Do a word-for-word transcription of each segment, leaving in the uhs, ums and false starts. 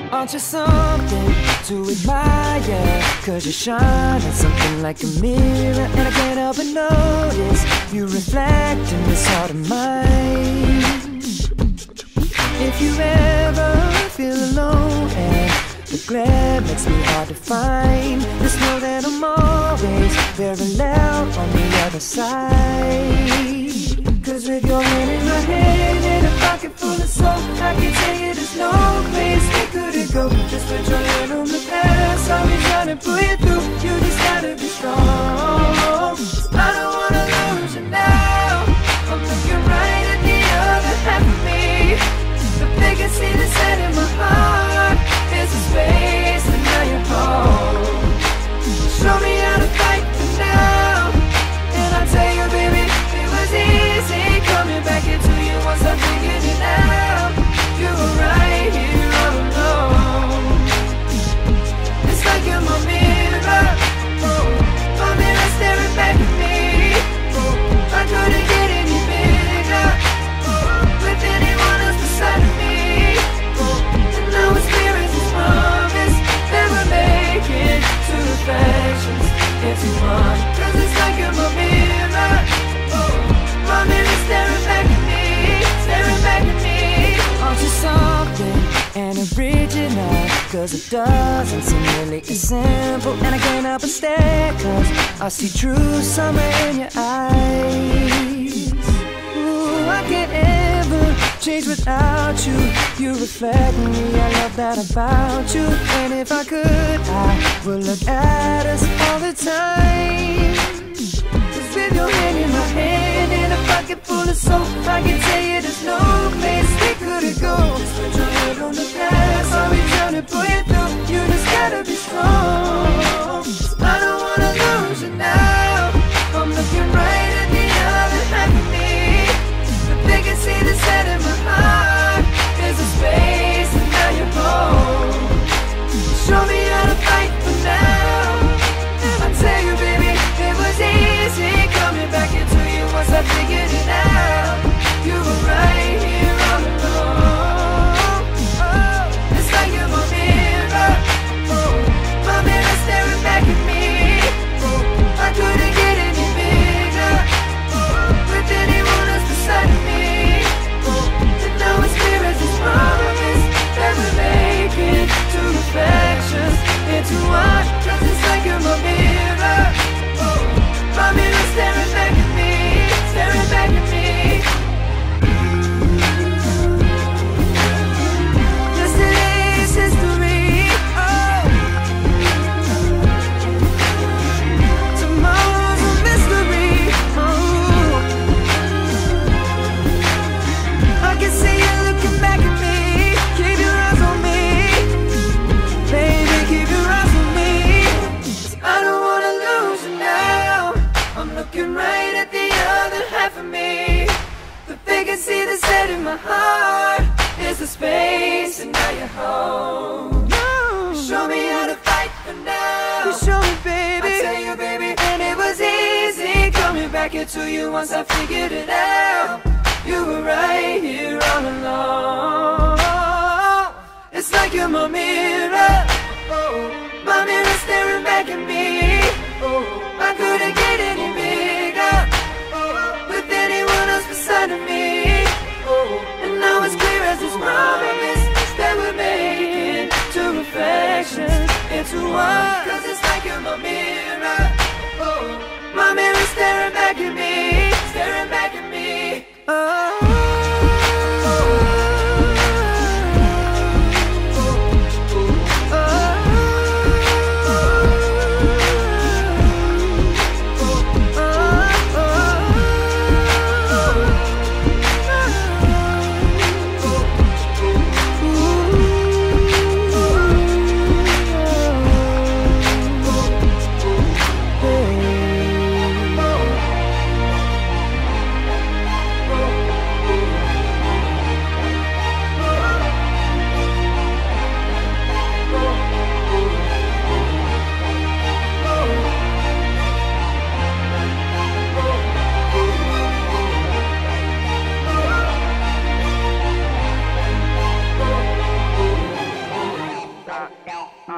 Aren't you something to admire? Cause you shine at something like a mirror, and I can't help but notice you reflect in this heart of mine. If you ever feel alone and the glare makes me hard to find, just know that I'm always very loud on the other side. Cause with your hand in my hand and a pocket full of soap, I can tell you there's no place we couldn't go. Just put your hand on the past, I'll be trying to pull you through. You just gotta be strong. I don't wanna lose you now. I'm looking right at the other half of me. The vacancy that's set in my heart is a space, and now you're home. Show me how to fight for now, and I'll tell you, baby, it was easy coming back into you once I figured it out. You were right here all alone. It's like you're my mirror, oh, my mirror staring back at me. Oh, I couldn't get any bigger, oh, with anyone else beside of me. Oh, and now it's clear as this promise that we're making two reflections into one. Cause it's like you're my mirror, oh, my mirror staring back at me, staring back at me. Aren't you something and original? Cause it doesn't seem really as simple, and I can't help but stare, cause I see true summer in your eyes. Ooh, I can't ever change without you. You reflect me, I love that about you. And if I could, I would look at us all the time. Cause with your hand in my hand and a pocket full of soap, I can tell you there's no place we couldn't go. Just put your head on the past, I'll be trying to pull you through. You just gotta be strong. I don't wanna lose you now. I'm looking right at the other half of me. The vacancy that's set in my heart is a space, and now you're home. Show me how to fight for now. I tell you, baby, it was easy coming back into you once I figured it out. You were right here all along. Oh, it's like you're my mirror, oh, my mirror staring back at me. Oh, I couldn't get any bigger, oh, with anyone else beside of me. Oh, and now it's clear as this promise that we're making two reflections into one. Cause it's like you're my mirror, oh, my mirror staring back at me, staring back at me. Yesterday's history, oh, tomorrow's a mystery, oh, I can see you looking back at me. Keep your eyes on me, baby, keep your eyes on me. I don't wanna lose you now. I'm looking right at the other half of me. The vacancy that's set in my heart is the space, and now you're home. No. You show me how to fight for now. You show me, baby. I tell you, baby, and it was easy coming back into you once I figured it out. You were right here all along. It's like you're my mirror, oh, my mirror staring back at me. Oh, I couldn't get any bigger, oh, with anyone else beside of me. Oh, and now it's clear as this promise that we're making two reflections into one. Cause it's like you're my mirror, oh, my mirror staring back at me, staring back at me. Oh, oh,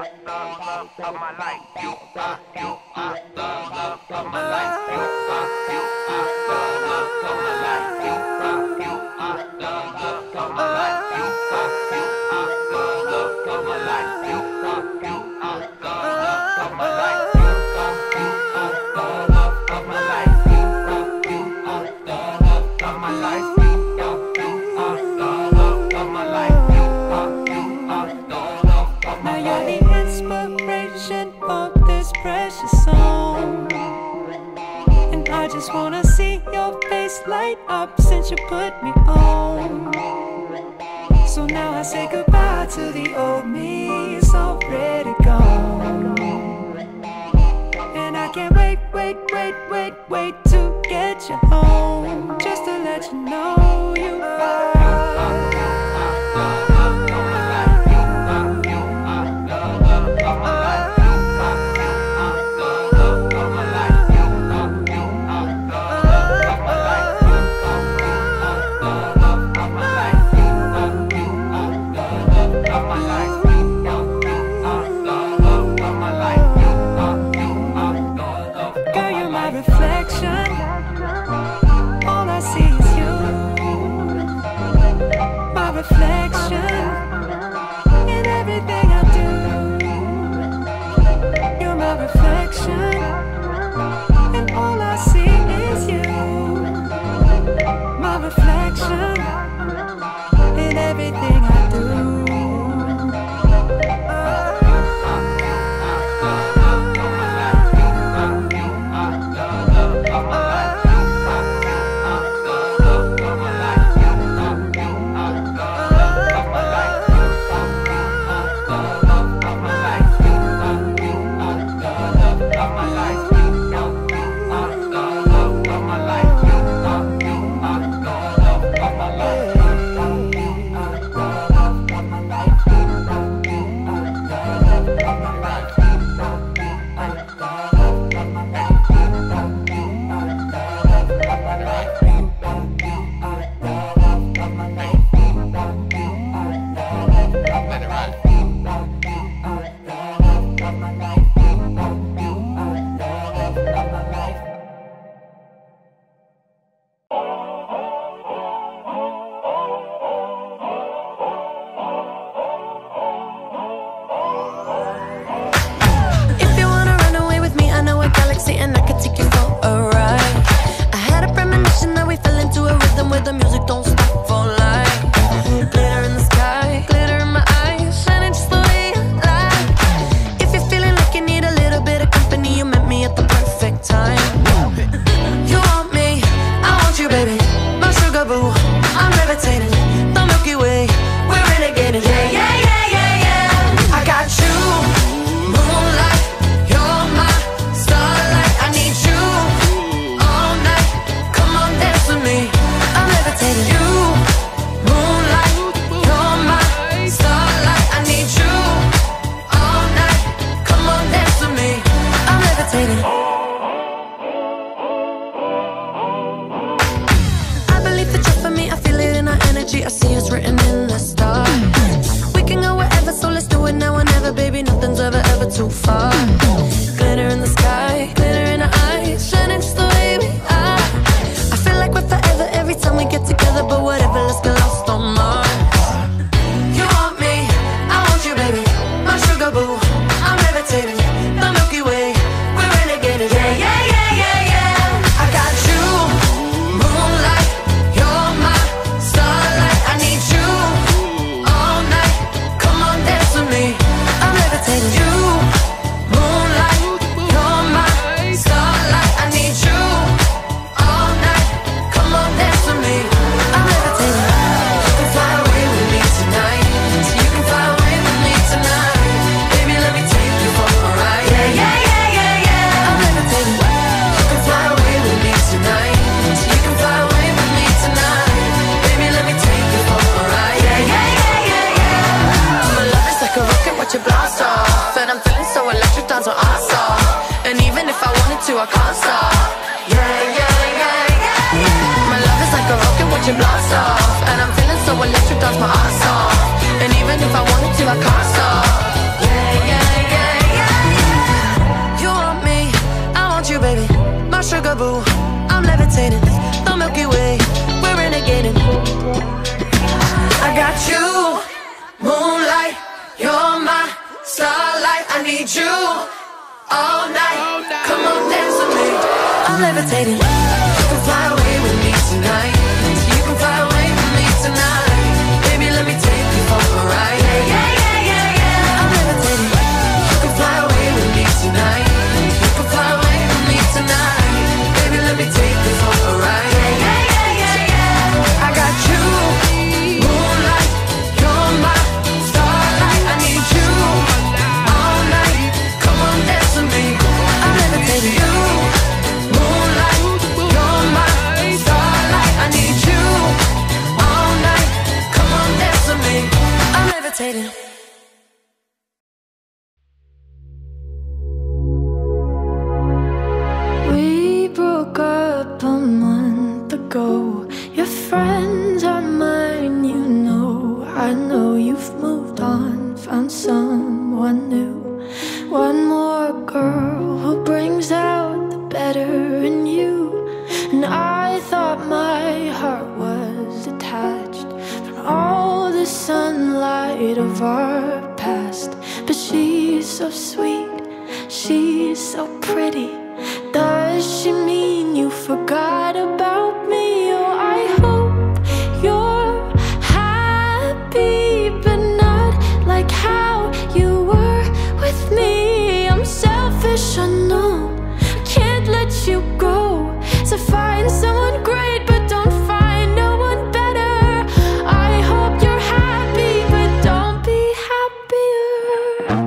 the love of my life. You are, you are the love of my life. You are, you are the love of my life. You are, you are the love of my life. You are, you are the love of my life. You are, you are the love of my life. You are, you are the love of my life. You are, you are the love of my life. You are, you are the love of my life. You are, you are the love of my life. Now you're the inspiration for this precious song, and I just wanna see your face light up since you put me on. So now I say goodbye to the old me, it's already gone. And I can't wait, wait, wait, wait, wait to get you home, just to let you know you are. All I see is you, my reflection in everything I do. You're my reflection, and all I see is you, my reflection in everything I do. I can't stop. Yeah, yeah, yeah, yeah, yeah. My love is like a rocket, watch it blast off. And I'm feeling so electric, dance my ass off. And even if I wanted to, I can't stop. Yeah, yeah, yeah. I need you all night. Come on, dance with me. I'm levitating. You can fly away with me tonight. You can fly away with me tonight. Baby, let me take you for a ride. Yeah, yeah, yeah, yeah, yeah. I'm levitating. You can fly away with me tonight. You can fly away with me tonight. Baby, let me take you for a ride. Yeah, yeah, yeah, yeah, yeah. I got you, moonlight. You're my starlight. I need you all night. Come on, dance with me. I'm levitating. You, moonlight. You're my starlight. I need you all night. Come on, dance with me. I'm levitating. We broke up a month ago. Your friends are mine, you know. I know you've moved on, found someone new. One more girl who brings out the better in you. And I thought my heart was detached from all the sunlight of our past. But she's so sweet, she's so pretty. Does she mean you forgot about me? Oh, I hope you're happy, but not like how you were with me. I'm selfish, I know, I can't let you go. So find someone great, but don't find no one better. I hope you're happy, but don't be happier.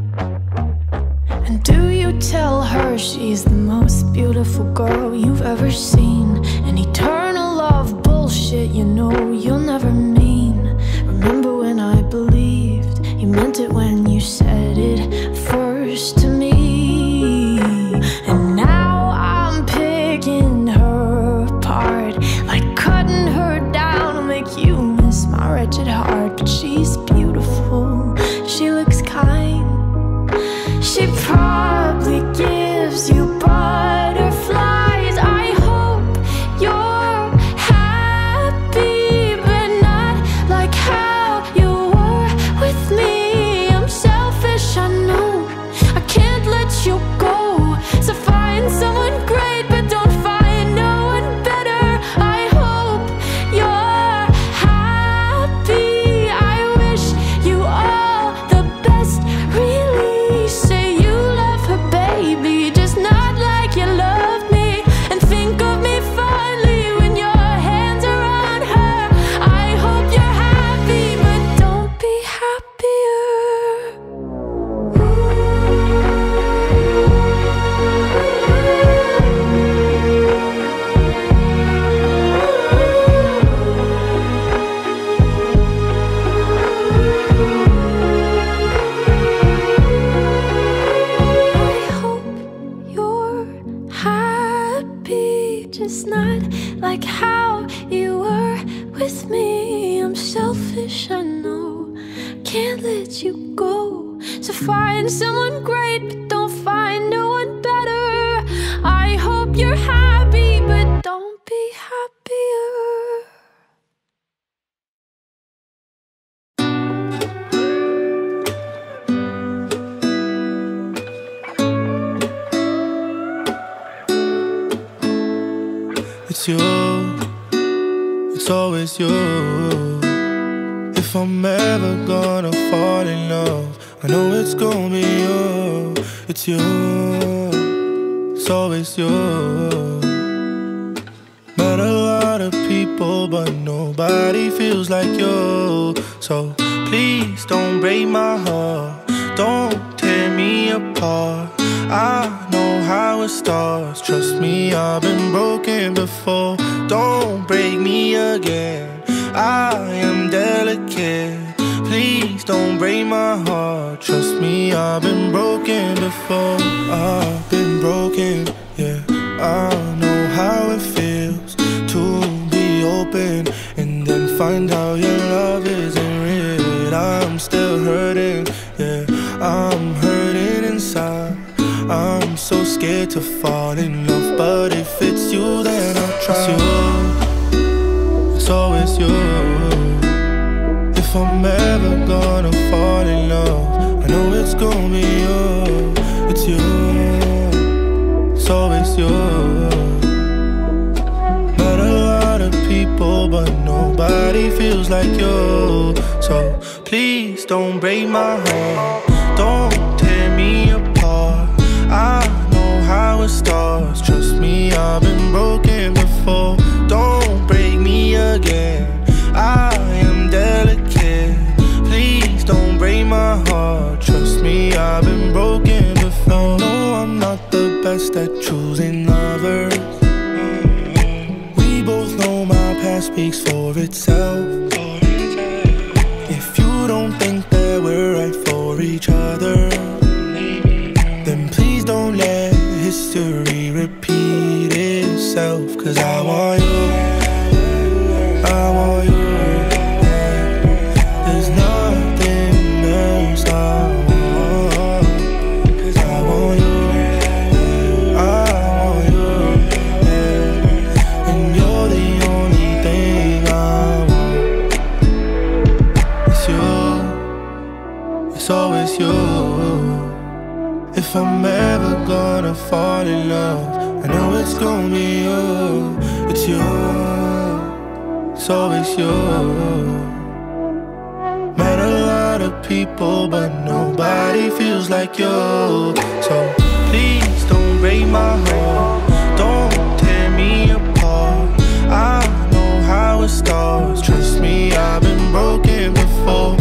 And do you tell her she's the most beautiful girl you've ever seen? An eternal love bullshit, you know you'll never mean. Remember when I believed you meant it when you said it first to me? And now I'm picking her apart, like cutting her down will make you miss my wretched heart. But she's beautiful, she looks kind, she probably gives you butterflies. I hope you're happy, but not like how you were with me. I'm selfish, I know, I can't let you go. So find someone great, but don't find no one better. I hope you're happy. I wish you all the best, really. Say you love her, baby, just not like you loved me. And think of me fondly when your hands are on her. I hope you're happy, but don't be happier. I hope you're happy, just not like how you were with me. I'm selfish, I know, can't let you go. So find someone great, but don't find no one better. I hope you're happy, but don't be happier. It's you, it's always you. If I'm ever gonna fall in love, I know it's gonna be you. It's you, it's always you. Met a lot of people, but nobody feels like you. So please don't break my heart, don't tear me apart. I know how it starts, trust me, I've been broken before. Don't break me again, I am delicate. Please don't break my heart, trust me, I've been broken before. I've been broken, yeah, I know how it feels to be open and then find out your love isn't real. I'm still hurting, yeah, I'm hurting inside. I'm so scared to fall in love, but if it's you, then I'll try. It's you, it's always you. If I'm ever gonna fall in love, I know it's gonna be you. It's you, so it's you. Met a lot of people, but nobody feels like you. So please don't break my heart, don't tear me apart. I know how it starts, trust me, I've been broken before. Don't break me again, I am delicate. Please don't break my heart, trust me, I've been broken before. No, I'm not the best at choosing lovers. We both know my past speaks for itself. If you don't think that we're right for each other, then please don't let history repeat itself. Cause I want you, I want you. There's nothing else I want. Cause I want you, I want you, yeah. And you're the only thing I want. It's you, it's always you. If I'm ever gonna fall in love, I know it's gonna be you. It's you, it's always you. Met a lot of people, but nobody feels like you. So please don't break my heart, don't tear me apart. I know how it starts, trust me, I've been broken before.